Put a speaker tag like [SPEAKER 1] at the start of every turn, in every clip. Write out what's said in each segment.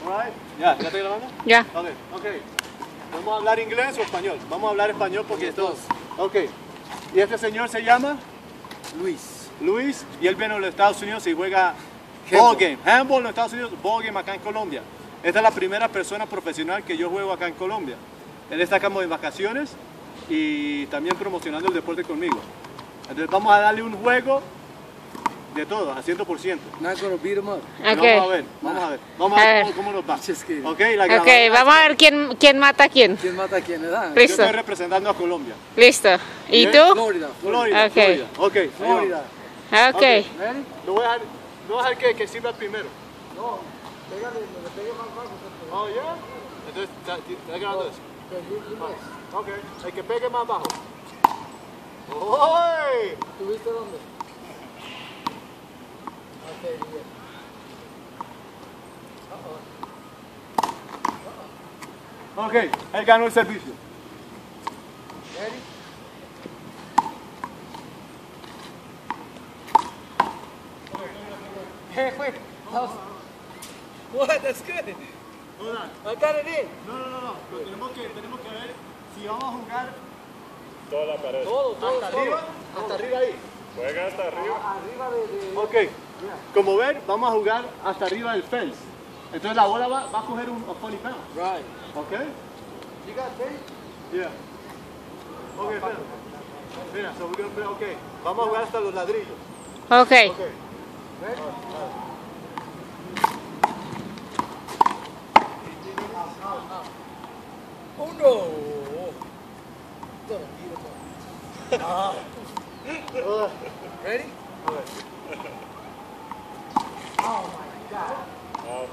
[SPEAKER 1] Alright. ¿Ya está grabando?
[SPEAKER 2] Ya.
[SPEAKER 1] Ok. ¿Vamos a hablar inglés o español? Vamos a hablar español porque todos. Ok. ¿Y este señor se llama?
[SPEAKER 3] Luis.
[SPEAKER 1] Luis, y él viene a los Estados Unidos y juega ball game. Handball en los Estados Unidos, ball game acá en Colombia. Esta es la primera persona profesional que yo juego acá en Colombia. Él está acá de vacaciones y también promocionando el deporte conmigo. Entonces vamos a darle un juego de todo, a 100%.
[SPEAKER 3] Not gonna beat him up.
[SPEAKER 2] Okay.
[SPEAKER 1] Vamos a ver cómo nos va.
[SPEAKER 3] Just kidding.
[SPEAKER 1] Okay,
[SPEAKER 2] Ok, vamos a ver quién mata a quién.
[SPEAKER 3] ¿Quién mata a quién, verdad?
[SPEAKER 1] Yo
[SPEAKER 2] Listo.
[SPEAKER 1] estoy representando a Colombia.
[SPEAKER 2] Listo. ¿Y
[SPEAKER 1] Bien.
[SPEAKER 2] tú?
[SPEAKER 3] Florida.
[SPEAKER 1] Florida.
[SPEAKER 2] Ok.
[SPEAKER 1] Florida. Ok,
[SPEAKER 3] Florida.
[SPEAKER 2] Ok.
[SPEAKER 3] Ready?
[SPEAKER 1] Lo voy a dejar, no voy a dejar que sirva primero.
[SPEAKER 3] No, pégale, le pegue más bajo.
[SPEAKER 1] Oh, ya. Entonces, ¿está grabando eso? Ok, el que pegue más bajo. ¡Oy!
[SPEAKER 3] ¿Tuviste dónde? Ok, bien.
[SPEAKER 1] Ok, él ganó el servicio.
[SPEAKER 3] Ready? Hey, wait. What? That's good.
[SPEAKER 1] Hold on.
[SPEAKER 3] I got it in.
[SPEAKER 1] No. Tenemos que ver si vamos a jugar
[SPEAKER 4] Toda la pared.
[SPEAKER 3] Todo.
[SPEAKER 1] hasta arriba ahí.
[SPEAKER 4] Juega hasta arriba.
[SPEAKER 3] Arriba de...
[SPEAKER 1] Ok, como ven, vamos a jugar hasta arriba del fence. Entonces la bola va a coger un funny bounce.
[SPEAKER 3] Right.
[SPEAKER 1] Ok?
[SPEAKER 3] You got tape?
[SPEAKER 1] Yeah. Ok, espera. Mira, so we're gonna play, ok. Vamos a jugar hasta los ladrillos.
[SPEAKER 2] Ok.
[SPEAKER 1] Ok.
[SPEAKER 3] Ready? Oh no! Gonna beat him up. Ready? Oh my God.
[SPEAKER 4] No.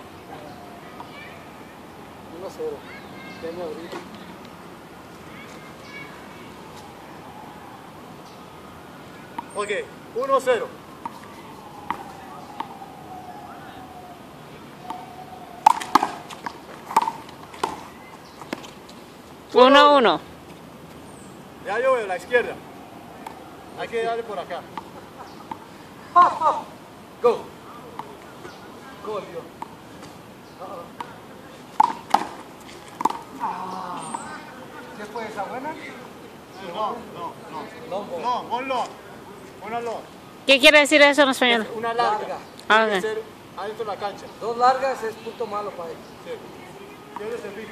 [SPEAKER 3] 1-0. Deme ahorita.
[SPEAKER 1] Ok, 1-0.
[SPEAKER 2] Uno.
[SPEAKER 1] Ya yo veo, la izquierda. Hay que darle por acá.
[SPEAKER 3] Go. Go, Leo. ¿Qué fue esa buena?
[SPEAKER 1] No, one long. Una long.
[SPEAKER 2] ¿Qué quiere decir eso en español?
[SPEAKER 1] Una larga.
[SPEAKER 3] Larga.
[SPEAKER 2] Ah,
[SPEAKER 1] Tiene
[SPEAKER 2] ok.
[SPEAKER 1] que ser adentro de la cancha.
[SPEAKER 3] 2 largas es punto malo para él.
[SPEAKER 1] Sí. Quiero servir.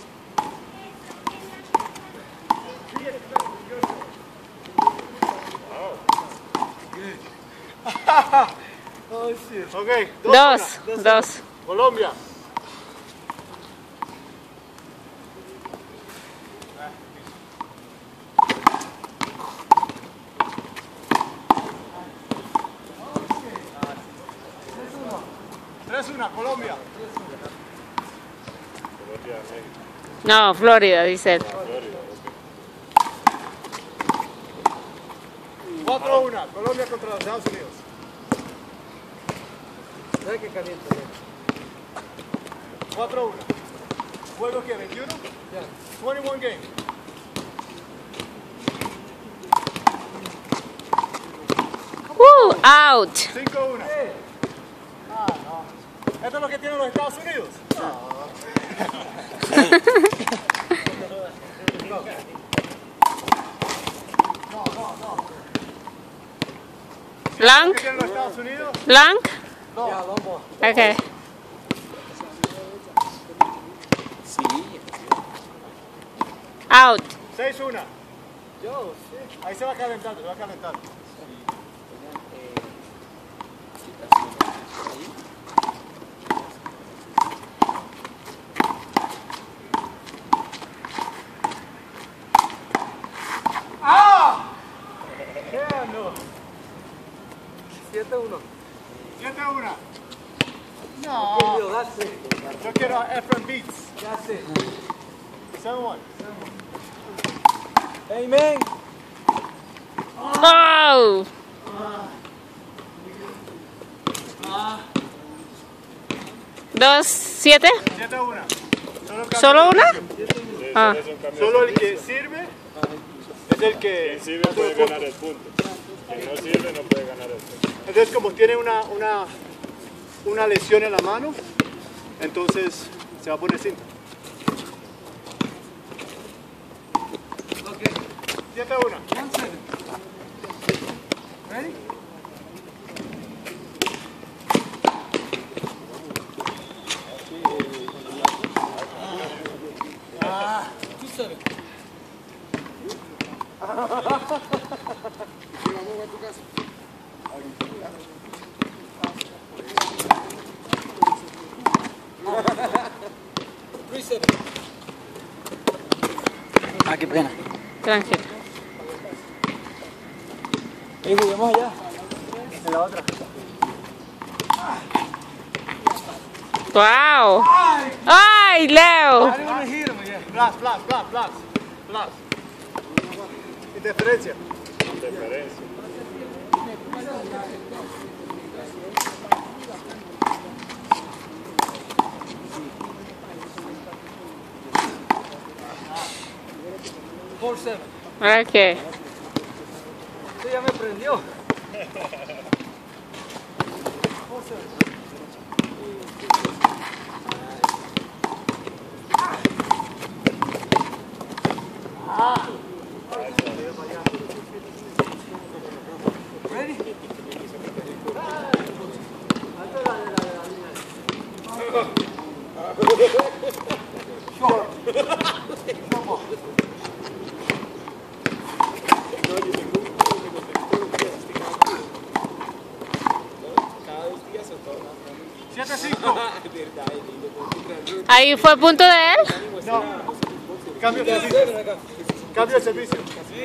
[SPEAKER 3] Oh shit.
[SPEAKER 1] Ok,
[SPEAKER 2] Dos.
[SPEAKER 1] Colombia. Una, Colombia.
[SPEAKER 4] Colombia, México.
[SPEAKER 2] No, Florida, dice él.
[SPEAKER 4] Florida,
[SPEAKER 1] 4-1, Colombia contra los Estados Unidos.
[SPEAKER 3] ¿Sabes qué caliente?
[SPEAKER 1] 4-1. ¿Juego que 21?
[SPEAKER 3] Ya.
[SPEAKER 1] 21 game.
[SPEAKER 2] Out.
[SPEAKER 1] 5-1. ¿Esto es lo que tienen los Estados Unidos?
[SPEAKER 2] Blank.
[SPEAKER 1] ¿Qué tienen los Estados Unidos?
[SPEAKER 2] Blank.
[SPEAKER 3] Ya, vamos.
[SPEAKER 2] Ok. Out.
[SPEAKER 1] 6-1.
[SPEAKER 3] Yo, sí.
[SPEAKER 1] Ahí se va calentando, se va calentando. ¿Qué no?
[SPEAKER 3] 7-1.
[SPEAKER 1] 7-1.
[SPEAKER 3] Okay,
[SPEAKER 1] No.
[SPEAKER 3] Leo, that's it.
[SPEAKER 1] Yo quiero a Efren Beats.
[SPEAKER 3] That's it.
[SPEAKER 1] 7-1.
[SPEAKER 3] Amen.
[SPEAKER 2] Oh. Dos, 7.
[SPEAKER 1] 7-1.
[SPEAKER 2] ¿Solo una?
[SPEAKER 4] Sí,
[SPEAKER 2] Ah.
[SPEAKER 4] es un cambio.
[SPEAKER 1] Solo el que sirve es el que...
[SPEAKER 4] Quien sirve puede ganar el punto. Quien no sirve no puede ganar el punto.
[SPEAKER 1] Entonces como tiene una lesión en la mano, entonces se va a poner cinta. 7-1.
[SPEAKER 3] 1-7. Ready? Ah, 2-7. Ah, qué pena.
[SPEAKER 2] Tranquilo.
[SPEAKER 3] Y juguemos allá. En la otra.
[SPEAKER 2] ¡Wow! ¡Ay, Leo!
[SPEAKER 3] I didn't want to hit him again.
[SPEAKER 1] Plus. Interferencia.
[SPEAKER 4] Interferencia.
[SPEAKER 3] Four, 7.
[SPEAKER 2] Ok.
[SPEAKER 3] Sí, ya me prendió. 4-7. Ready? Short.
[SPEAKER 1] Siete, 5.
[SPEAKER 2] ¿Ahí fue punto de él?
[SPEAKER 1] No. Cambio de servicio. Cambio de servicio.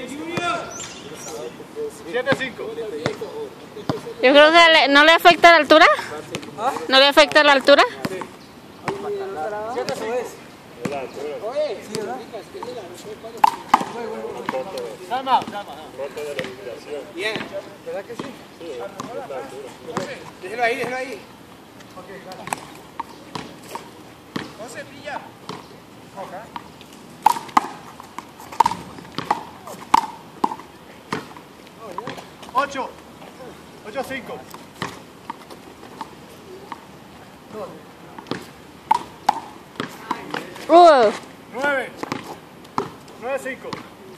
[SPEAKER 1] 7-5.
[SPEAKER 2] Yo creo que no le afecta la altura. ¿No le afecta la altura?
[SPEAKER 4] Es la altura.
[SPEAKER 1] Time out.
[SPEAKER 4] Corte de respiración.
[SPEAKER 3] ¿Verdad que sí?
[SPEAKER 4] Sí, es la altura.
[SPEAKER 3] Déjelo ahí. Ok, claro.
[SPEAKER 1] Ocho. 8-5. 9. 9-5.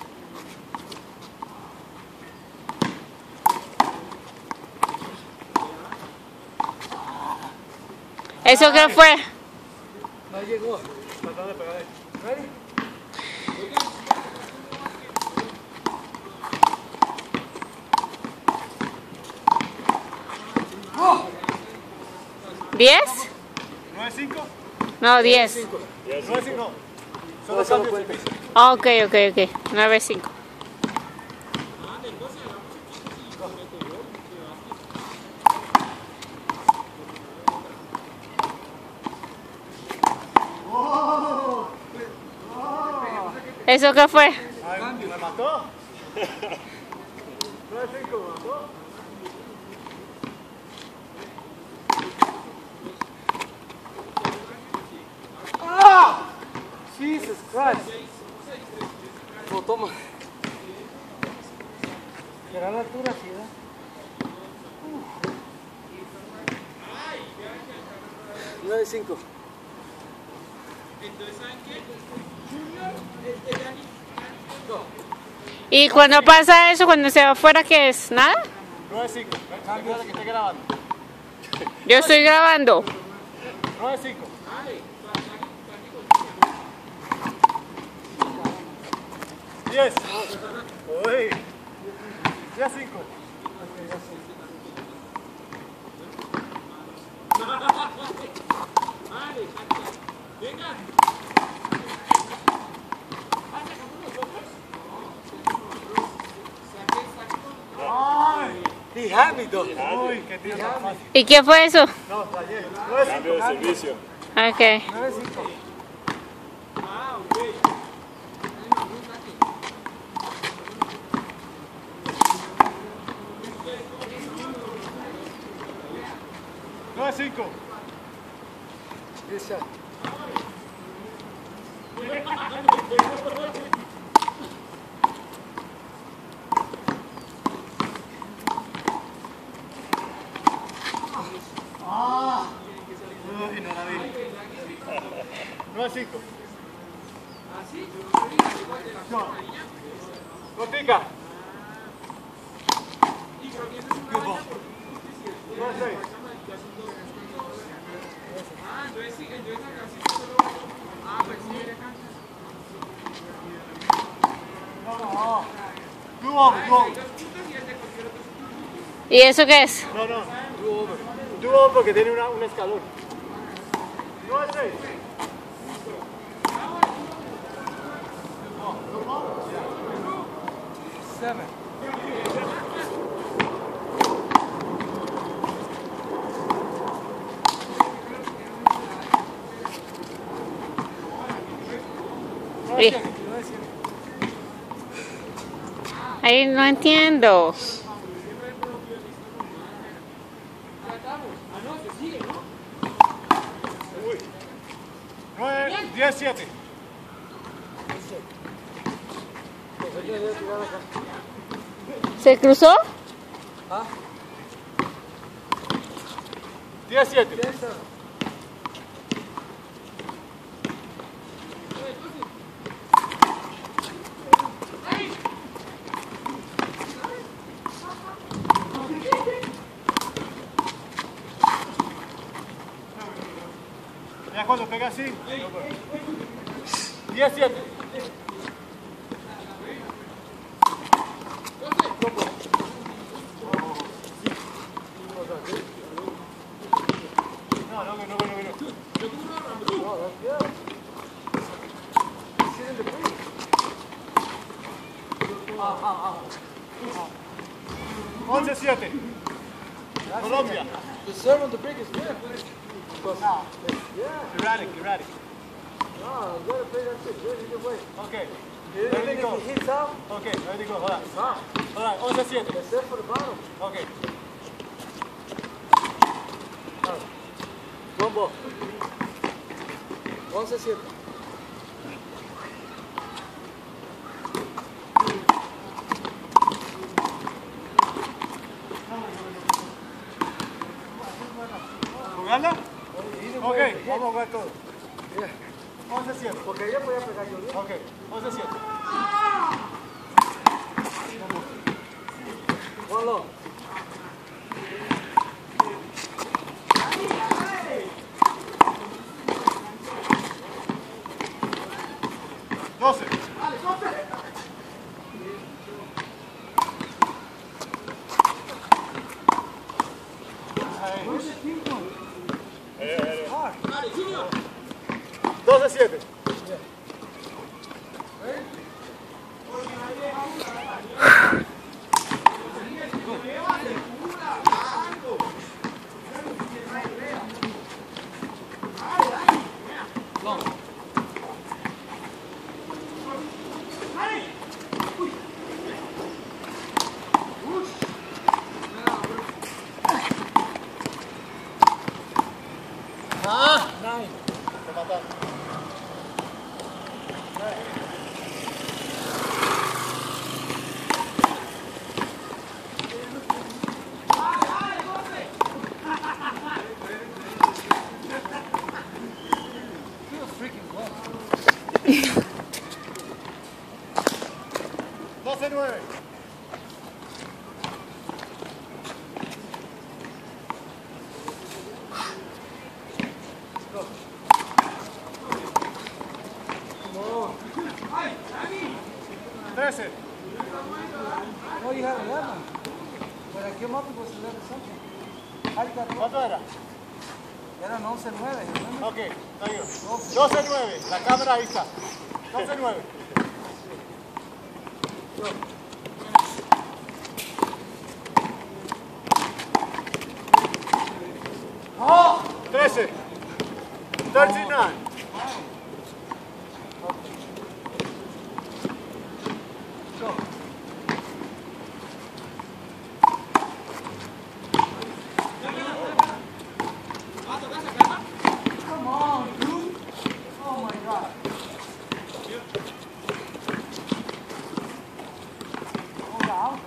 [SPEAKER 2] ¿Eso qué fue?
[SPEAKER 3] No llegó.
[SPEAKER 1] Tratando de pegar ahí.
[SPEAKER 3] Ready?
[SPEAKER 2] ¿10?
[SPEAKER 1] 9-5.
[SPEAKER 2] No, 10.
[SPEAKER 1] 9-5 no. Solo cambio de servicio.
[SPEAKER 2] Ok. 9-5. ¿Eso qué fue?
[SPEAKER 1] Ay, me mató. 9-5 me mató.
[SPEAKER 3] Jesus Christ. No, toma. ¿Será la altura, sí, verdad? 9-5.
[SPEAKER 2] ¿Y cuando pasa eso, cuando se va afuera, qué es? ¿Nada?
[SPEAKER 1] 9-5. Cambio de que esté grabando.
[SPEAKER 2] Yo estoy grabando.
[SPEAKER 1] 9-5. Yes. Uy. 10-5.
[SPEAKER 3] He had me though.
[SPEAKER 1] Uy, qué tiro tan fácil.
[SPEAKER 2] ¿Y qué fue eso?
[SPEAKER 1] No, fallé. 9-5.
[SPEAKER 4] Cambio de servicio.
[SPEAKER 2] Ok.
[SPEAKER 3] 9-5.
[SPEAKER 1] Nueve, 5.
[SPEAKER 3] Good shot.
[SPEAKER 1] Uy, no la vi. 9-5. Cortica. 9-6. No.
[SPEAKER 2] ¿Y eso qué es?
[SPEAKER 1] No. Do over porque tiene un escalón. 9-6.
[SPEAKER 2] Sí. Ahí no entiendo.
[SPEAKER 1] 10-7.
[SPEAKER 2] ¿Se cruzó?
[SPEAKER 1] 10-7. Ya cuando pega así. 10-7. No. 11-7. Colombia.
[SPEAKER 3] The serve on the break is good.
[SPEAKER 1] No.
[SPEAKER 3] Yeah.
[SPEAKER 1] Erratic.
[SPEAKER 3] No, you gotta play that shit good either way.
[SPEAKER 1] Okay.
[SPEAKER 3] Even
[SPEAKER 1] Ready
[SPEAKER 3] if
[SPEAKER 1] go.
[SPEAKER 3] it hits out,
[SPEAKER 1] Okay, ready go. Hold on.
[SPEAKER 3] it's out.
[SPEAKER 1] Hold on. 11-7.
[SPEAKER 3] The serve for the bottom.
[SPEAKER 1] Okay.
[SPEAKER 3] One ball. 11-7.
[SPEAKER 1] ¿Jugarla? Ok, vamos a jugar todo. 11-7.
[SPEAKER 3] Porque ella podía pegar yo bien.
[SPEAKER 1] Ok, 11-7.
[SPEAKER 3] One long. Where's the team going?
[SPEAKER 1] 12-7.
[SPEAKER 3] Nine.
[SPEAKER 1] Te mataron.
[SPEAKER 3] Freaking close.
[SPEAKER 1] 12-9.
[SPEAKER 3] No, you had 11. When I came up, it was 11 something. How did that go?
[SPEAKER 1] ¿Cuánto era?
[SPEAKER 3] Eran 11-9. remember?
[SPEAKER 1] Ok, está bien. 12-9. La cámara ahí está. 12-9. 13. 39.
[SPEAKER 3] Come on, dude. Oh my God. Hold out.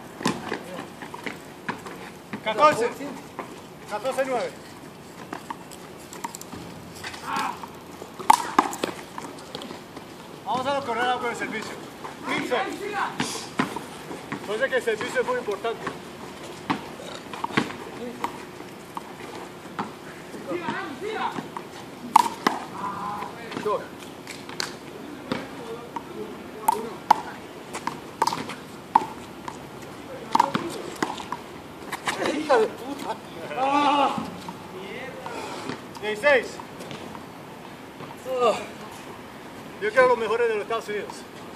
[SPEAKER 1] 14. 14-9. Vamos a correr algo de servicio. 15. Entonces que el servicio es muy importante. Short. ¡Hija de puta! ¡Ah! 16. Yo quiero los mejores de los Estados Unidos.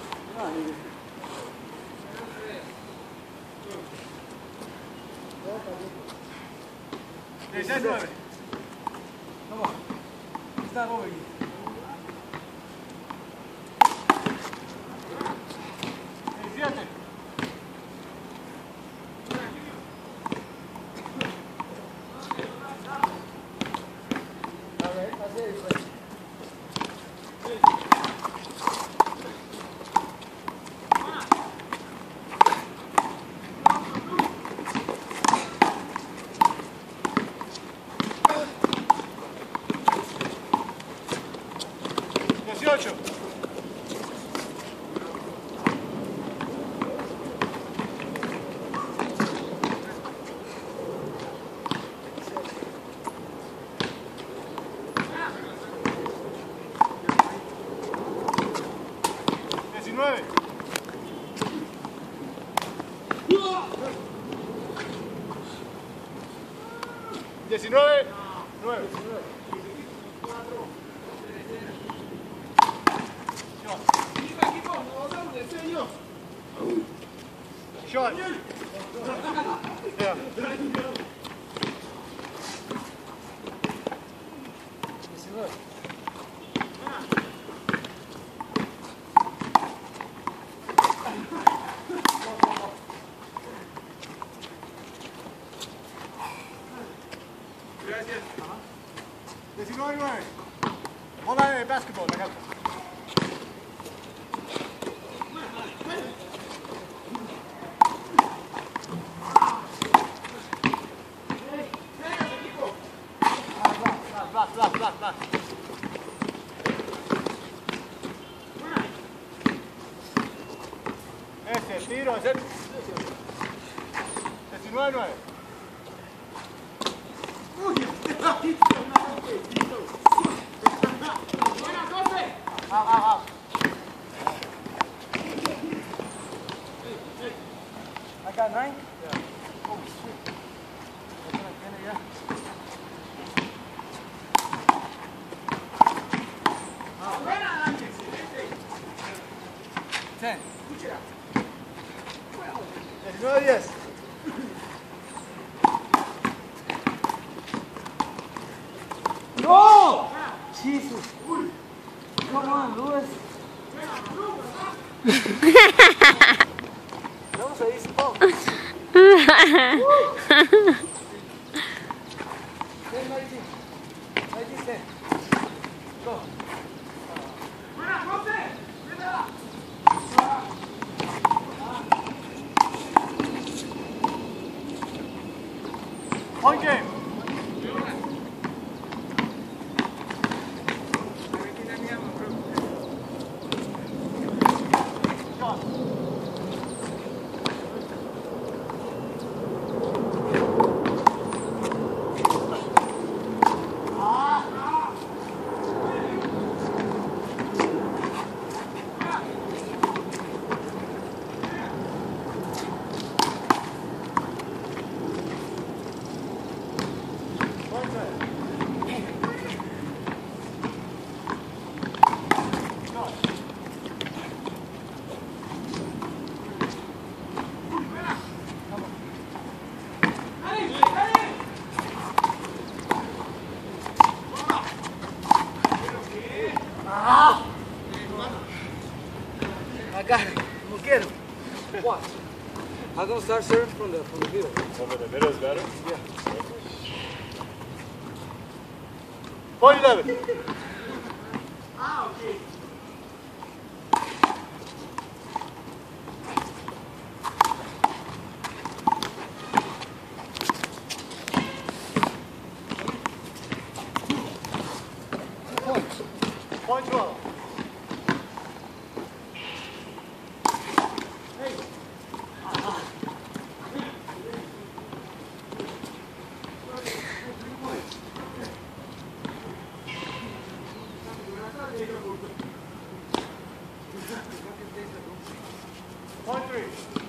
[SPEAKER 1] 16-9.
[SPEAKER 3] Come on. It's not over yet.
[SPEAKER 1] 17.
[SPEAKER 3] All right, that's it.
[SPEAKER 1] 18. Diecinueve, 9. Shot. Yeah.
[SPEAKER 3] 19.
[SPEAKER 1] Gracias. 19-9. Bola de básquetbol, la carta. Back. Ese tiro, ese. 19-9.
[SPEAKER 3] I got 9? Yeah. Oh, shit. That's not gonna get it, 10.
[SPEAKER 1] 19-10.
[SPEAKER 3] No! Jesus. Come on, Lewis. That was an easy ball. 10, 19. 19, 10. Go.
[SPEAKER 1] Point game.
[SPEAKER 3] I got it. We'll get him. Watch. I'm going to start serving from the middle.
[SPEAKER 4] Over the middle is better?
[SPEAKER 3] Yeah.
[SPEAKER 1] Point 11. Point 12. Point three.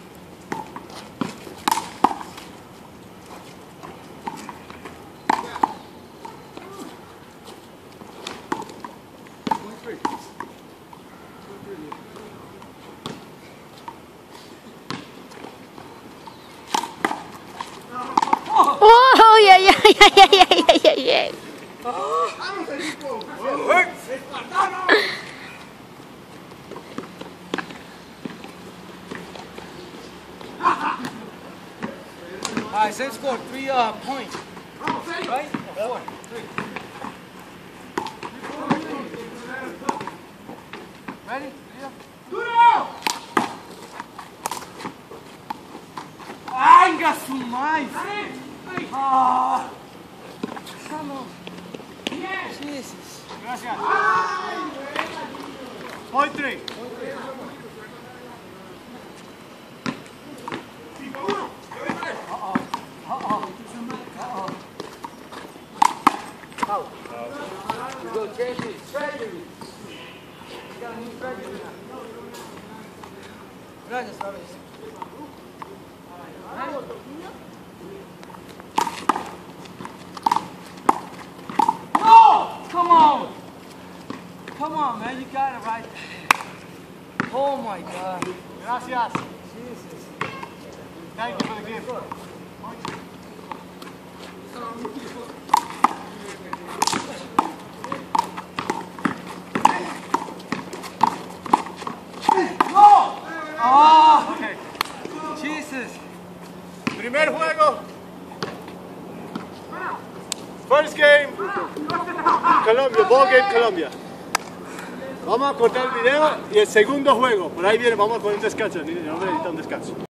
[SPEAKER 2] Oh, yeah, yeah, yeah, yeah, yeah, yeah, yeah.
[SPEAKER 3] Alright, same score, 3 points. Right? Or 4, 3. Ready? Yeah. Ai, engaçou mais! Ah! Come on. Jesus.
[SPEAKER 1] Gracias. Point three.
[SPEAKER 3] You go treasury. Treasury. You got a new treasury now. Gracias, Robert. No! Come on! Come on, man. You got it right there. Oh, my God.
[SPEAKER 1] Gracias.
[SPEAKER 3] Jesus.
[SPEAKER 1] Thank you for the gift.
[SPEAKER 3] Oh!
[SPEAKER 1] Okay.
[SPEAKER 3] Jesus.
[SPEAKER 1] Primer juego. First game. Colombia, ball game Colombia. Vamos a cortar el video y el segundo juego. Por ahí viene, vamos a poner un descanso. No necesita un descanso.